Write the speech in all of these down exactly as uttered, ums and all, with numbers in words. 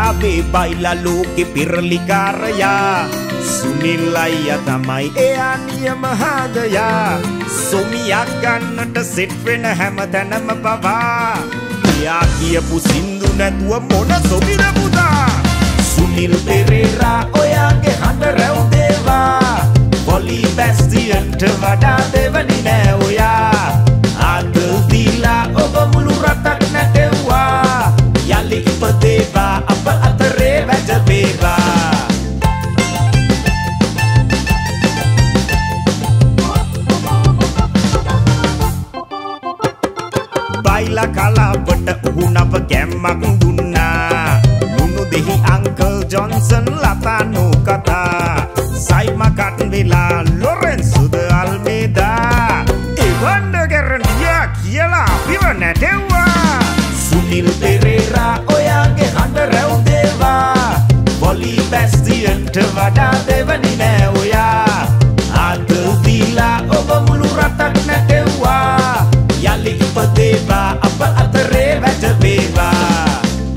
යාවේ බයිලා ලෝකෙ පිරලිකාරයා සුනිල් අයියා තමයි එයා නියම හදයා සොමියක් ගන්නට සෙට් වෙන හැම තැනම පවා එයා කියපු සින්දු නැතුව මොන සොමිර පුතා සුනිල් පෙරේරා ඔයාගේ හඬ රැව් දේවා පොලි බැස්ටියන්ට වඩා දෙවනි නෑ ඔයා ආදල් දීලා ඔබ මුළු රටක් නැටෙව්වා යලි ඉපදේවා අප අතරේ වැජබේවා බයිලා කලාවට උහු නව ගැම්මක් දුන්නා ලුණු දෙහි අංකල් ජොන්සන් ලතානු කතා සයිමා කටන් වෙලා ලොරෙන්සුද අල්මේදා එවන්න ගැරන්ඩියා කියලා අපිව නැටෙව්වා සුනිල් පෙරේරා ඔයාගේ හඬ රැව් දේවා පොලි බැස්ටියන්ට වඩා දෙවනි නෑ ඔයා ආදල් දීලා ඔබ මුළු රටක් නැටෙව්වා යලි ඉපදේවා අප අතරේ වැජබේවා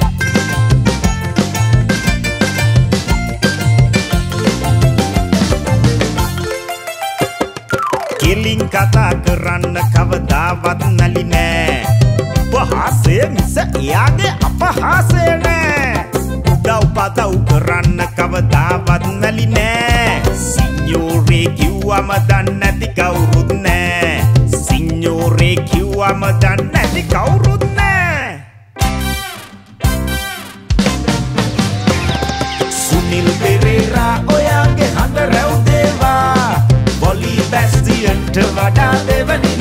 කෙලින් කතා කරන්න කවදාවත් නැලි නෑ පහසය මිස එයාගේ අපහාසය නෑ උදව් පදව් කරන්න කවදාවත් නැලි නෑ සිඤ්ඤෝරේ කිව්වම දන්නේ නැති කවුරුත් නෑ සිඤ්ඤෝරේ කිව්වම දන්නේ නැති කවුරුත් නෑ සුනිල් පෙරේරා ඔයාගේ හඬ රැව් දේවා පොලි බැස්ටියන්ට වඩා දෙවනි